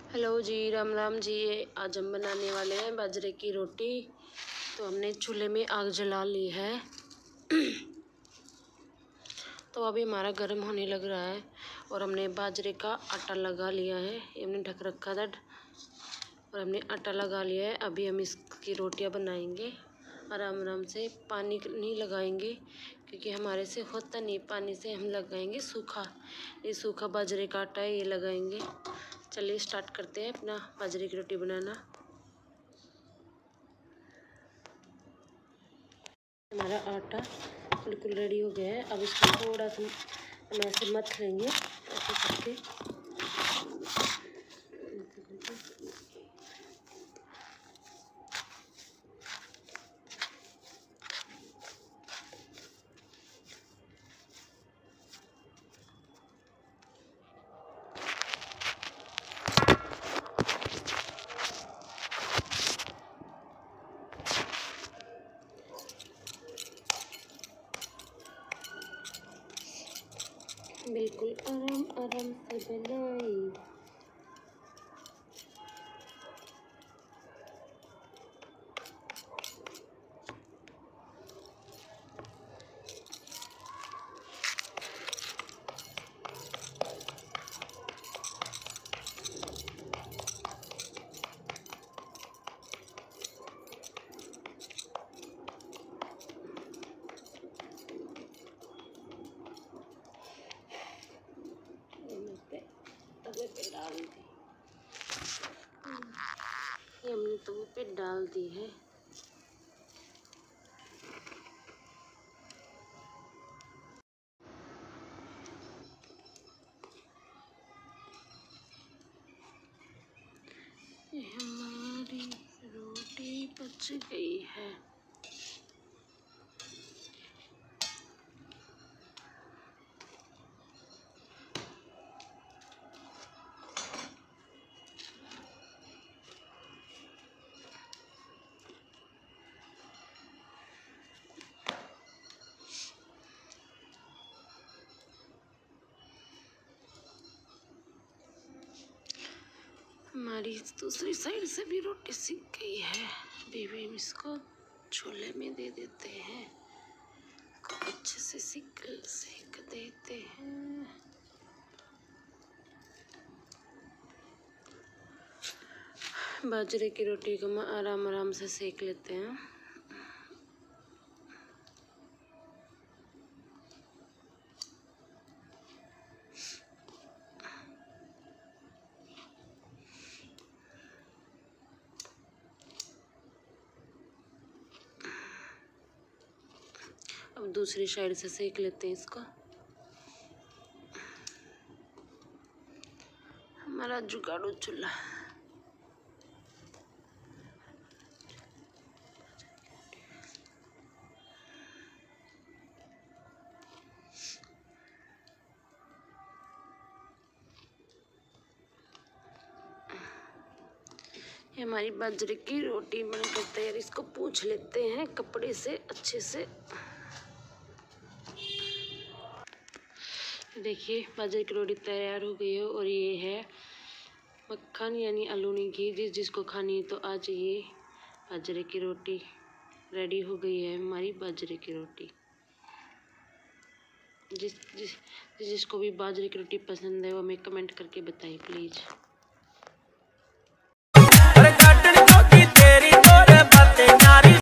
Hello ji, Ram Ram ji. आज हम बनाने वाले हैं बाजरे की रोटी। तो हमने चूल्हे में आग जला ली है। तो अभी हमारा गर्म होने लग रहा है और हमने बाजरे का आटा लगा लिया है। ये हमने ढक रखा था और हमने आटा लगा लिया है। अभी हम इसकी रोटियां बनाएंगे आराम आराम से। पानी नहीं लगाएंगे क्योंकि हमारे से होता नहीं पानी से। हम लगाएंगे सूखा, ये सूखा बाजरे का आटा है, ये लगाएंगे। चलिए स्टार्ट करते हैं अपना बाजरे की रोटी बनाना। हमारा आटा बिल्कुल रेडी हो गया है। अब इसको थोड़ा सा हम ऐसे मथ लेंगे ऐसे करके। बिल्कुल आराम आराम से बनाई। तवे पे डाल दी, ये हमने तवे पे डाल दी है। हमारी रोटी बच गई है। हमारी दूसरी साइड से भी रोटी सीख गई है। अभी हम इसको छोले में दे देते हैं, अच्छे से सेक देते हैं। बाजरे की रोटी को हम आराम आराम से सेक लेते हैं। अब दूसरी साइड से सेक लेते हैं इसको। हमारा जुगाड़ू चूल्हा। ये हमारी बाजरे की रोटी बनकर तैयार। इसको पोंछ लेते हैं कपड़े से अच्छे से। देखिए बाजरे की रोटी तैयार हो गई है और ये है मक्खन यानी आलूनी घी। जिसको खानी है तो आ जाइए। बाजरे की रोटी रेडी हो गई है, हमारी बाजरे की रोटी। जिसको भी बाजरे की रोटी पसंद है वो हमें कमेंट करके बताइए प्लीज़।